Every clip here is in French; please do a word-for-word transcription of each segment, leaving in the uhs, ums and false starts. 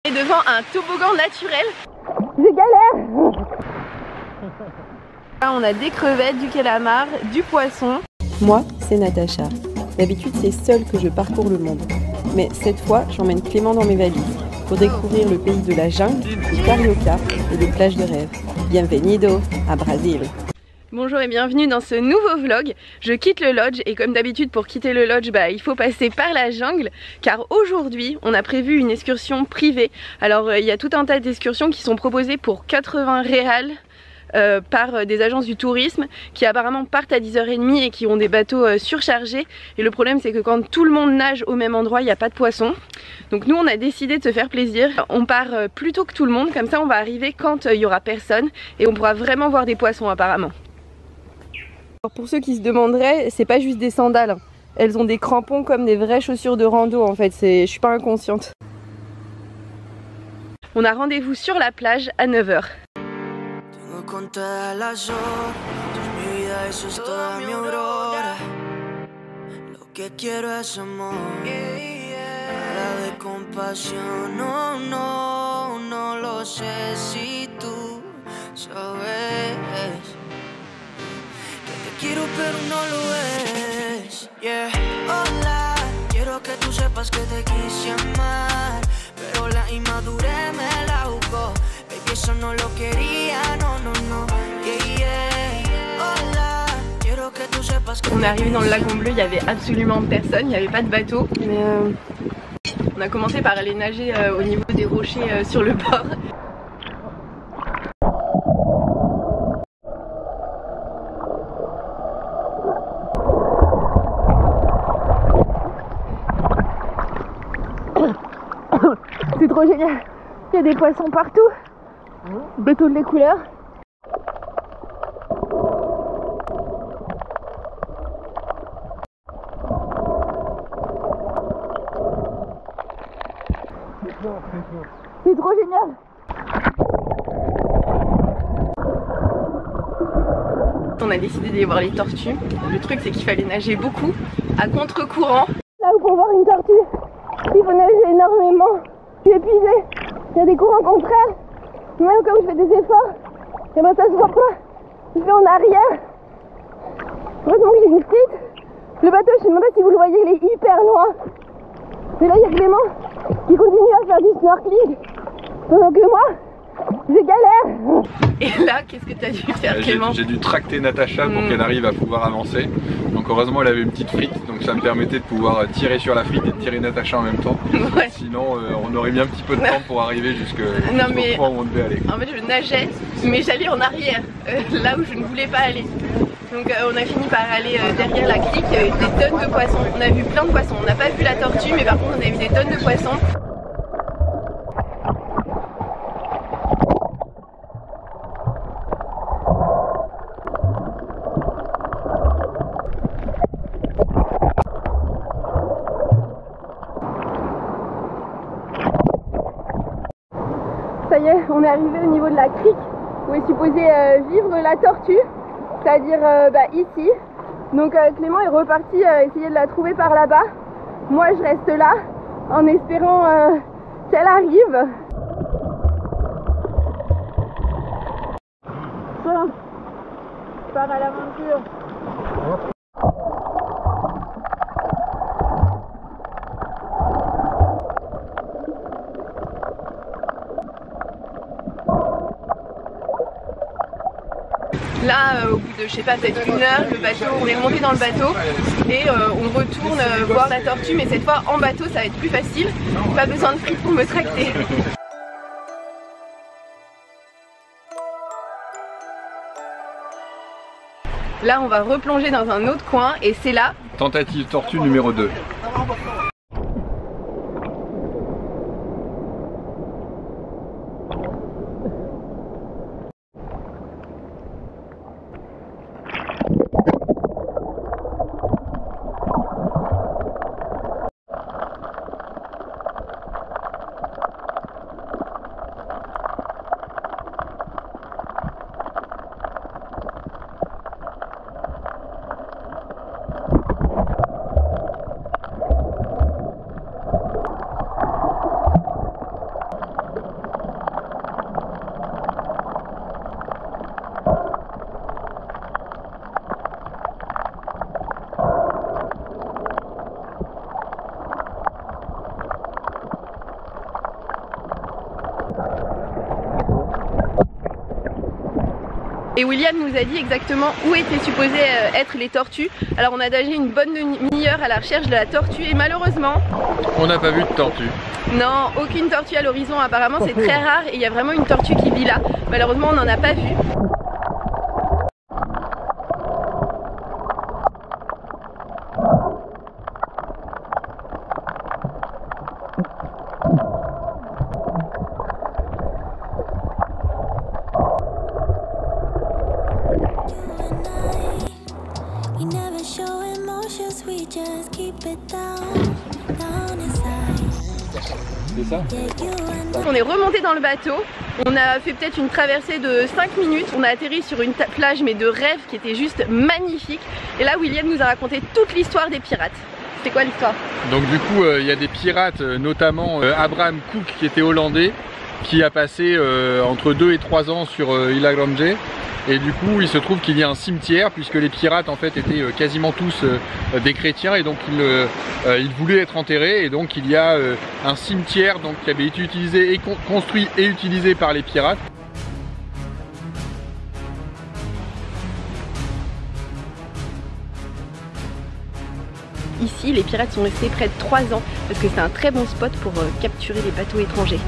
Et devant un toboggan naturel. Je galère. Là on a des crevettes, du calamar, du poisson. Moi, c'est Natacha. D'habitude, c'est seule que je parcours le monde. Mais cette fois, j'emmène Clément dans mes valises pour découvrir le pays de la jungle, du carioca et des plages de rêve. Bienvenido à Brasil. Bonjour et bienvenue dans ce nouveau vlog. Je quitte le lodge et comme d'habitude pour quitter le lodge bah, il faut passer par la jungle car aujourd'hui on a prévu une excursion privée. Alors il euh, y a tout un tas d'excursions qui sont proposées pour quatre-vingts réals euh, par euh, des agences du tourisme qui apparemment partent à dix heures trente et qui ont des bateaux euh, surchargés et le problème c'est que quand tout le monde nage au même endroit il n'y a pas de poissons. Donc nous on a décidé de se faire plaisir, on part euh, plus tôt que tout le monde, comme ça on va arriver quand il euh, y aura personne et on pourra vraiment voir des poissons apparemment. Alors pour ceux qui se demanderaient, c'est pas juste des sandales, elles ont des crampons comme des vraies chaussures de rando en fait, je suis pas inconsciente. On a rendez-vous sur la plage à neuf heures. Quiero pero no lo es, yeah. Hola, quiero que tú sepas que te quise amar, pero la inmadurez me la jugó. Baby, eso no lo quería, no, no, no, yeah, yeah. Hola, quiero que tú sepas que. On est arrivé dans le lagon bleu, il y avait absolument personne, il n'y avait pas de bateau, mais euh, on a commencé par aller nager euh, au niveau des rochers euh, sur le bord. C'est trop génial, il y a des poissons partout, de toutes les couleurs. C'est trop génial. On a décidé d'aller voir les tortues. Le truc c'est qu'il fallait nager beaucoup, à contre-courant. Là où pour voir une tortue, il faut nager énormément. Je suis épuisée, il y a des courants contraires, même comme je fais des efforts, et ben ça se voit pas, je vais en arrière. Heureusement que j'ai une petite, le bateau je sais même pas si vous le voyez, il est hyper loin. Et là il y a Clément qui continue à faire du snorkeling, pendant que moi, je galère. Et là, qu'est-ce que tu as dû faire euh, Clément? J'ai dû tracter Natacha pour mmh. qu'elle arrive à pouvoir avancer. Donc heureusement elle avait une petite frite, donc ça me permettait de pouvoir tirer sur la frite et de tirer Natacha en même temps. Ouais. Sinon euh, on aurait mis un petit peu de temps pour arriver jusqu'au jusqu point où on devait aller. En fait je nageais, mais j'allais en arrière, euh, là où je ne voulais pas aller. Donc euh, on a fini par aller euh, derrière la crique, euh, des tonnes de poissons. On a vu plein de poissons, on n'a pas vu la tortue, mais par contre on a vu des tonnes de poissons. Ça y est, on est arrivé au niveau de la crique où est supposée euh, vivre la tortue, c'est-à-dire euh, bah, ici. Donc euh, Clément est reparti euh, essayer de la trouver par là-bas. Moi je reste là en espérant euh, qu'elle arrive. Bon, je pars à l'aventure. Là, euh, au bout de, je sais pas, peut-être une heure, le bateau, on est monté dans le bateau et euh, on retourne euh, voir la tortue, mais cette fois en bateau, ça va être plus facile. Pas besoin de frites pour me tracter. Là, on va replonger dans un autre coin et c'est là. Tentative tortue numéro deux. Et William nous a dit exactement où étaient supposées être les tortues. Alors on a nagé une bonne demi-heure à la recherche de la tortue et malheureusement... on n'a pas vu de tortue. Non, aucune tortue à l'horizon, apparemment c'est très rare et il y a vraiment une tortue qui vit là. Malheureusement on n'en a pas vu. Ça. On est remonté dans le bateau, on a fait peut-être une traversée de cinq minutes, on a atterri sur une plage mais de rêve qui était juste magnifique. Et là William nous a raconté toute l'histoire des pirates. C'est quoi l'histoire? Donc du coup il euh, y a des pirates, euh, notamment euh, Abraham Cook qui était hollandais, qui a passé euh, entre deux et trois ans sur euh, Ilha Grande. Et du coup il se trouve qu'il y a un cimetière puisque les pirates en fait étaient euh, quasiment tous euh, des chrétiens et donc ils, euh, ils voulaient être enterrés, et donc il y a euh, un cimetière donc, qui avait été utilisé et con construit et utilisé par les pirates. Ici les pirates sont restés près de trois ans parce que c'est un très bon spot pour euh, capturer les bateaux étrangers.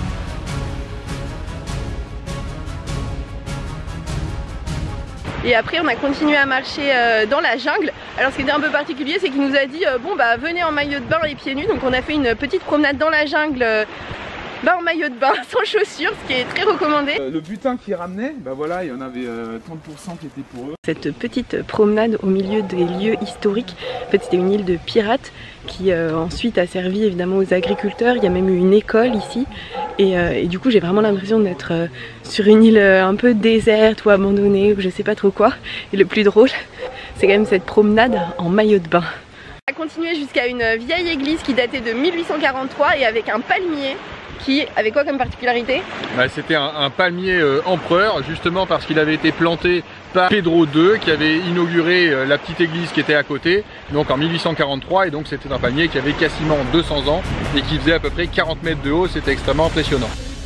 Et après on a continué à marcher euh, dans la jungle. Alors ce qui était un peu particulier, c'est qu'il nous a dit euh, bon bah venez en maillot de bain et pieds nus. Donc on a fait une petite promenade dans la jungle euh, bah, en maillot de bain, sans chaussures, ce qui est très recommandé. Euh, le butin qu'ils ramenaient, bah voilà, il y en avait euh, trente pour cent qui étaient pour eux. Cette petite promenade au milieu des lieux historiques, en fait c'était une île de pirates qui euh, ensuite a servi évidemment aux agriculteurs. Il y a même eu une école ici et, euh, et du coup j'ai vraiment l'impression d'être euh, sur une île euh, un peu déserte ou abandonnée ou je sais pas trop quoi. Et le plus drôle c'est quand même cette promenade en maillot de bain. On a continué jusqu'à une vieille église qui datait de mille huit cent quarante-trois et avec un palmier qui avait quoi comme particularité? Bah, c'était un, un palmier euh, empereur, justement parce qu'il avait été planté par Pedro deux qui avait inauguré euh, la petite église qui était à côté, donc en mille huit cent quarante-trois, et donc c'était un palmier qui avait quasiment deux cents ans et qui faisait à peu près quarante mètres de haut. C'était extrêmement impressionnant.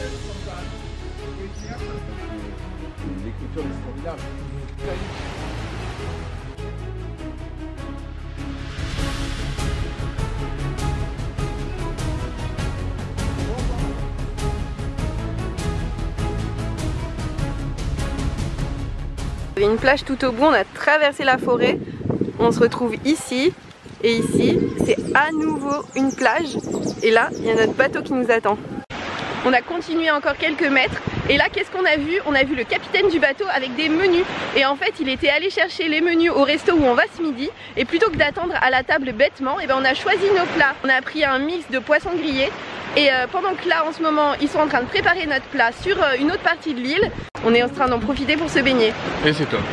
Il y avait une plage tout au bout, on a traversé la forêt, on se retrouve ici et ici, c'est à nouveau une plage et là il y a notre bateau qui nous attend. On a continué encore quelques mètres et là qu'est-ce qu'on a vu? On a vu le capitaine du bateau avec des menus et en fait il était allé chercher les menus au resto où on va ce midi et plutôt que d'attendre à la table bêtement, et ben on a choisi nos plats. On a pris un mix de poissons grillés et euh, pendant que là en ce moment ils sont en train de préparer notre plat sur euh, une autre partie de l'île, on est en train d'en profiter pour se baigner. Et c'est top.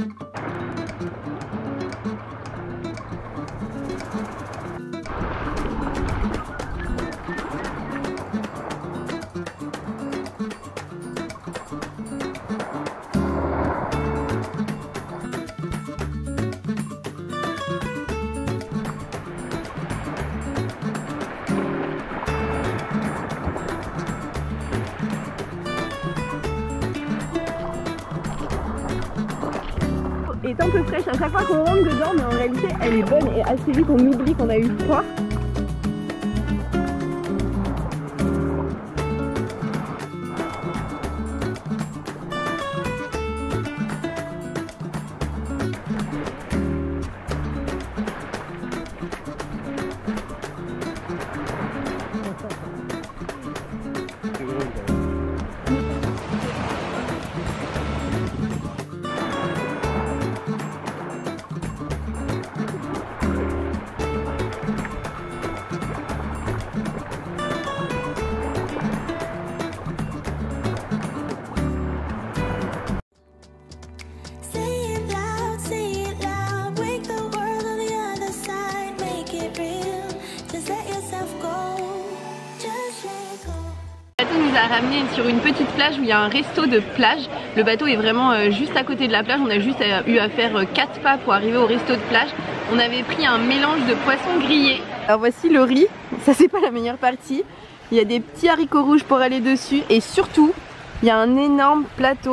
Est un peu fraîche à chaque fois qu'on rentre dedans, mais en réalité elle est bonne et assez vite on oublie qu'on a eu froid. Nous a ramené sur une petite plage où il y a un resto de plage. Le bateau est vraiment euh, juste à côté de la plage. On a juste euh, eu à faire euh, quatre pas pour arriver au resto de plage. On avait pris un mélange de poissons grillés. Alors voici le riz, ça c'est pas la meilleure partie. Il y a des petits haricots rouges pour aller dessus et surtout il y a un énorme plateau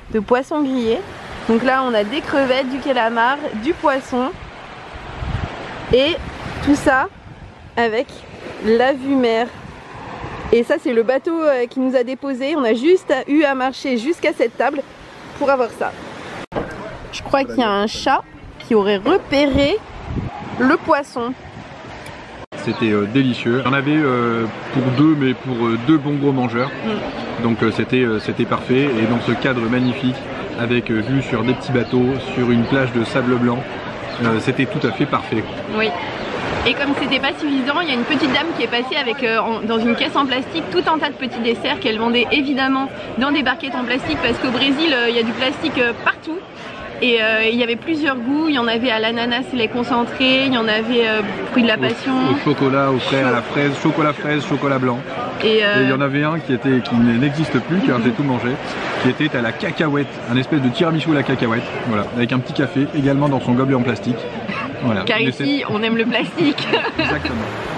de poissons grillés. Donc là on a des crevettes, du calamar, du poisson et tout ça avec la vue mer. Et ça c'est le bateau qui nous a déposé. On a juste eu à marcher jusqu'à cette table pour avoir ça. Je crois qu'il y a un chat qui aurait repéré le poisson. C'était euh, délicieux. On avait euh, pour deux, mais pour euh, deux bons gros mangeurs. Mm. Donc euh, c'était euh, c'était parfait. Et dans ce cadre magnifique, avec euh, vue sur des petits bateaux, sur une plage de sable blanc, euh, c'était tout à fait parfait. Oui. Et comme c'était pas suffisant, il y a une petite dame qui est passée avec euh, en, dans une caisse en plastique tout un tas de petits desserts qu'elle vendait évidemment dans des barquettes en plastique parce qu'au Brésil euh, il y a du plastique euh, partout. Et euh, il y avait plusieurs goûts, il y en avait à l'ananas lait concentré, il y en avait euh, fruit de la passion. Au, au chocolat, au frais, à la fraise, chocolat fraise, chocolat blanc. Et, euh... Et il y en avait un qui, était, qui n'existe plus, qui a été tout mangé, qui était à la cacahuète, un espèce de tiramisu à la cacahuète, voilà, avec un petit café également dans son gobelet en plastique. Voilà. Car ici, on aime le plastique. Exactement.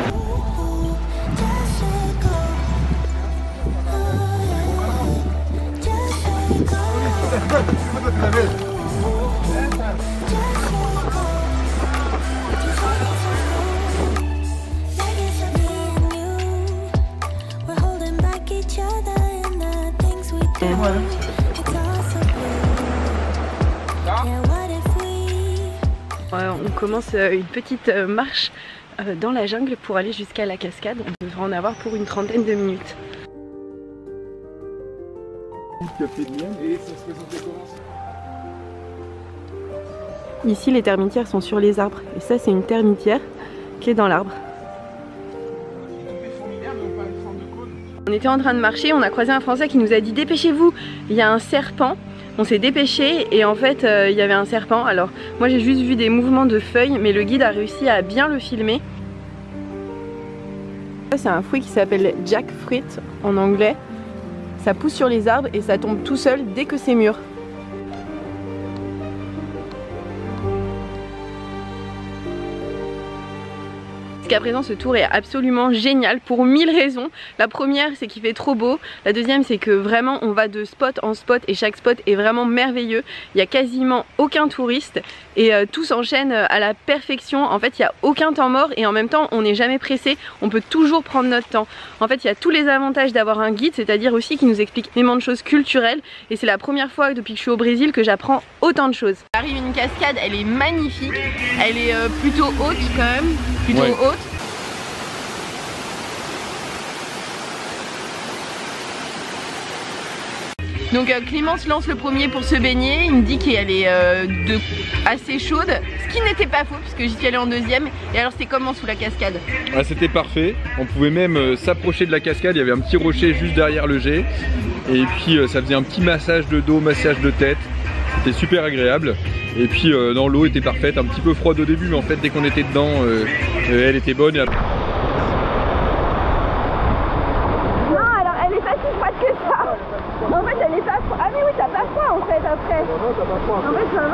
Voilà. On commence une petite marche dans la jungle pour aller jusqu'à la cascade. On devrait en avoir pour une trentaine de minutes. Ici les termitières sont sur les arbres et ça c'est une termitière qui est dans l'arbre. On était en train de marcher, on a croisé un Français qui nous a dit dépêchez-vous, il y a un serpent. On s'est dépêché et en fait euh, il y avait un serpent. Alors moi j'ai juste vu des mouvements de feuilles mais le guide a réussi à bien le filmer. C'est un fruit qui s'appelle jackfruit en anglais. Ça pousse sur les arbres et ça tombe tout seul dès que c'est mûr. Jusqu'à présent ce tour est absolument génial pour mille raisons. La première c'est qu'il fait trop beau, la deuxième c'est que vraiment on va de spot en spot et chaque spot est vraiment merveilleux. Il n'y a quasiment aucun touriste et euh, tout s'enchaîne à la perfection. En fait il n'y a aucun temps mort et en même temps on n'est jamais pressé, on peut toujours prendre notre temps. En fait il y a tous les avantages d'avoir un guide, c'est-à-dire aussi qu'il nous explique énormément de choses culturelles et c'est la première fois depuis que je suis au Brésil que j'apprends autant de choses. Il arrive une cascade, elle est magnifique, elle est euh, plutôt haute quand même, plutôt ouais. haute. Donc euh, Clémence lance le premier pour se baigner, il me dit qu'elle est euh, de, assez chaude, ce qui n'était pas faux puisque j'y suis allée en deuxième. Et alors c'était comment sous la cascade? Ah, c'était parfait, on pouvait même euh, s'approcher de la cascade, il y avait un petit rocher juste derrière le jet. Et puis euh, ça faisait un petit massage de dos, massage de tête, c'était super agréable. Et puis euh, dans l'eau était parfaite, un petit peu froide au début mais en fait dès qu'on était dedans, euh, euh, elle était bonne. Et... En fait elle est pas froide. Ah mais oui t'as pas froid en fait après. Non, t'as pas froid. En fait ça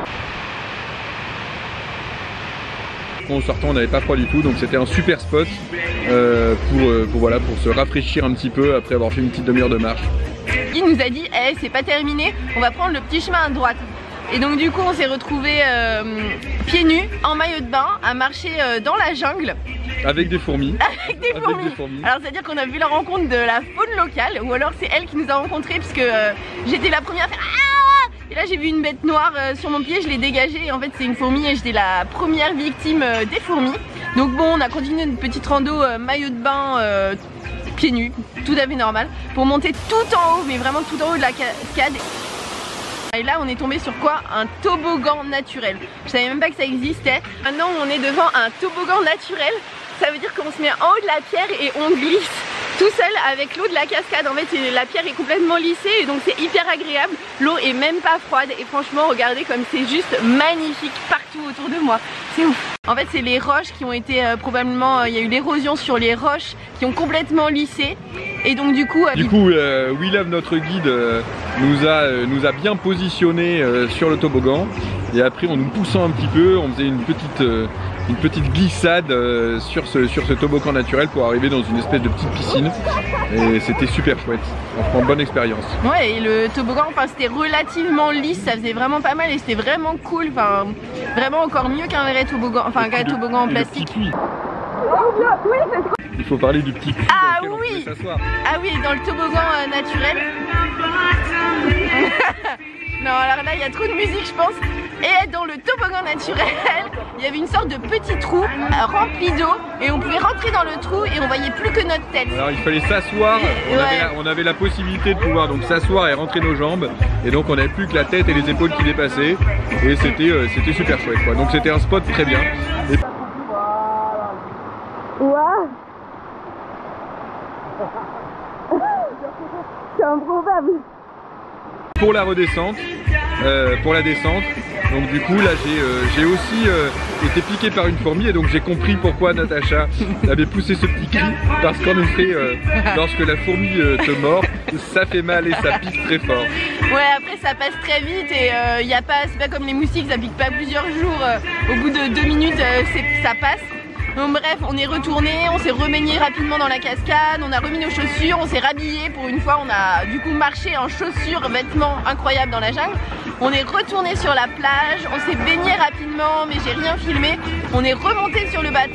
va. En sortant on n'avait pas froid du tout donc c'était un super spot euh, pour, euh, pour, voilà, pour se rafraîchir un petit peu après avoir fait une petite demi-heure de marche. Il nous a dit hey, c'est pas terminé, on va prendre le petit chemin à droite. Et donc du coup on s'est retrouvés euh, pieds nus, en maillot de bain, à marcher euh, dans la jungle. Avec des fourmis. Avec des fourmis. Avec des fourmis. Alors c'est à dire qu'on a vu la rencontre de la faune locale, ou alors c'est elle qui nous a rencontrés puisque euh, j'étais la première à faire ah. Et là j'ai vu une bête noire euh, sur mon pied, je l'ai dégagée et en fait c'est une fourmi et j'étais la première victime euh, des fourmis. Donc bon on a continué une petite rando euh, maillot de bain euh, pieds nus, tout à fait normal, pour monter tout en haut, mais vraiment tout en haut de la cascade. Et là on est tombé sur quoi? Un toboggan naturel. Je savais même pas que ça existait. Maintenant on est devant un toboggan naturel. Ça veut dire qu'on se met en haut de la pierre et on glisse tout seul avec l'eau de la cascade. En fait la pierre est complètement lissée et donc c'est hyper agréable. L'eau est même pas froide et franchement regardez comme c'est juste magnifique partout autour de moi. C'est ouf. En fait c'est les roches qui ont été euh, probablement, euh, il y a eu l'érosion sur les roches qui ont complètement lissé. Et donc du coup... Euh, du coup euh, Willem notre guide euh, nous, a, euh, nous a bien positionné euh, sur le toboggan. Et après en nous poussant un petit peu, on faisait une petite, euh, une petite glissade euh, sur, ce, sur ce toboggan naturel pour arriver dans une espèce de petite piscine. Et c'était super chouette. Franchement, bonne expérience. Ouais, et le toboggan, enfin, c'était relativement lisse, ça faisait vraiment pas mal et c'était vraiment cool. Enfin, vraiment encore mieux qu'un vrai toboggan, enfin qu'un toboggan en plastique. Il faut parler du petit puits ah, dans lequel oui. on pouvait s'asseoir. Ah oui, dans le toboggan euh, naturel. Non, alors là, il y a trop de musique, je pense. Et dans le toboggan naturel, il y avait une sorte de petit trou euh, rempli d'eau. Et on pouvait rentrer dans le trou et on voyait plus que notre tête. Alors il fallait s'asseoir, on, ouais. avait on avait la possibilité de pouvoir donc s'asseoir et rentrer nos jambes. Et donc on n'avait plus que la tête et les épaules qui dépassaient. Et c'était euh, c'était super chouette quoi. Donc c'était un spot très bien. Et... Waouh. C'est improbable. Pour la redescente, euh, pour la descente, donc du coup là j'ai euh, j'ai aussi euh, été piqué par une fourmi et donc j'ai compris pourquoi Natacha avait poussé ce petit cri, parce qu'en effet euh, lorsque la fourmi euh, te mord, ça fait mal et ça pique très fort. Ouais, après ça passe très vite et il euh, y a pas, c'est pas comme les moustiques, ça pique pas plusieurs jours, euh, au bout de deux minutes euh, ça passe. Donc bref, on est retourné, on s'est rebaigné rapidement dans la cascade, on a remis nos chaussures, on s'est rhabillé pour une fois, on a du coup marché en chaussures, vêtements incroyables dans la jungle. On est retourné sur la plage, on s'est baigné rapidement mais j'ai rien filmé. On est remonté sur le bateau.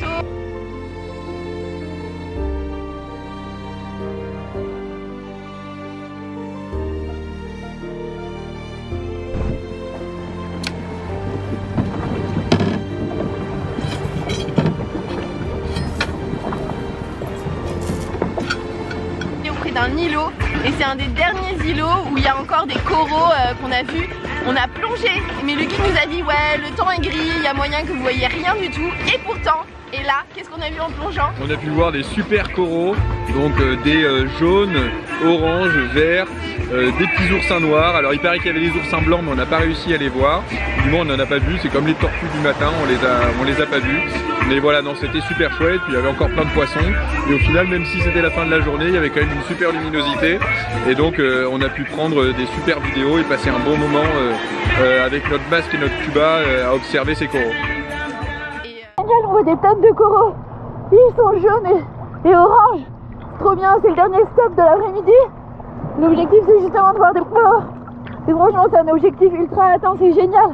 Un îlot et c'est un des derniers îlots où il y a encore des coraux euh, qu'on a vus. On a plongé mais le guide nous a dit ouais le temps est gris, il y a moyen que vous voyez rien du tout et pourtant, et là qu'est-ce qu'on a vu en plongeant? On a pu voir des super coraux, donc euh, des euh, jaunes, oranges, verts, euh, des petits oursins noirs. Alors il paraît qu'il y avait des oursins blancs mais on n'a pas réussi à les voir. Du moins on n'en a pas vu, c'est comme les tortues du matin, on les a, on les a pas vus. Mais voilà, non, c'était super chouette, puis il y avait encore plein de poissons. Et au final, même si c'était la fin de la journée, il y avait quand même une super luminosité. Et donc euh, on a pu prendre des super vidéos et passer un bon moment euh, euh, avec notre masque et notre tuba euh, à observer ces coraux. Génial, on voit des tonnes de coraux. Ils sont jaunes et, et oranges. Trop bien, c'est le dernier stop de l'après-midi. L'objectif c'est justement de voir des coraux. Et franchement c'est un objectif ultra atteint, c'est génial.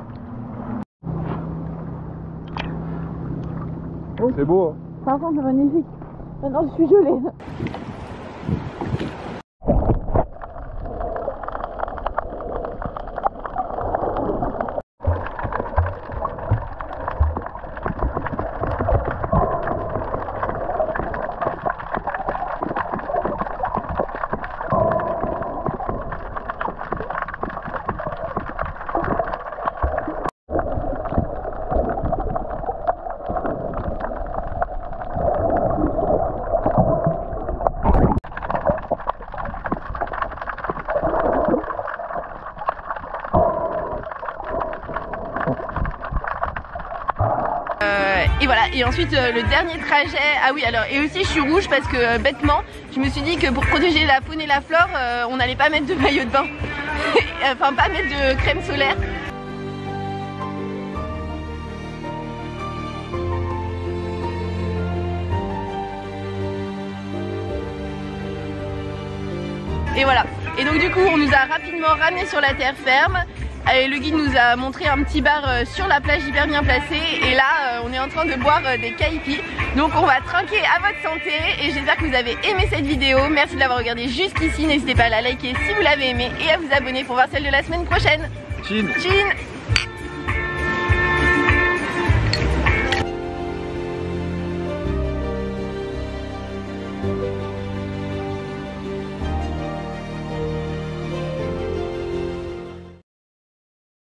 C'est beau hein. Par contre c'est magnifique. Maintenant je suis gelée. Et voilà, et ensuite euh, le dernier trajet, ah oui alors, et aussi je suis rouge parce que euh, bêtement, je me suis dit que pour protéger la faune et la flore, euh, on n'allait pas mettre de maillot de bain, enfin pas mettre de crème solaire. Et voilà, et donc du coup on nous a rapidement ramenés sur la terre ferme. Et le guide nous a montré un petit bar sur la plage hyper bien placé. Et là on est en train de boire des kaipis. Donc on va trinquer à votre santé. Et j'espère que vous avez aimé cette vidéo. Merci de l'avoir regardé jusqu'ici. N'hésitez pas à la liker si vous l'avez aimé. Et à vous abonner pour voir celle de la semaine prochaine. Chin. Chin.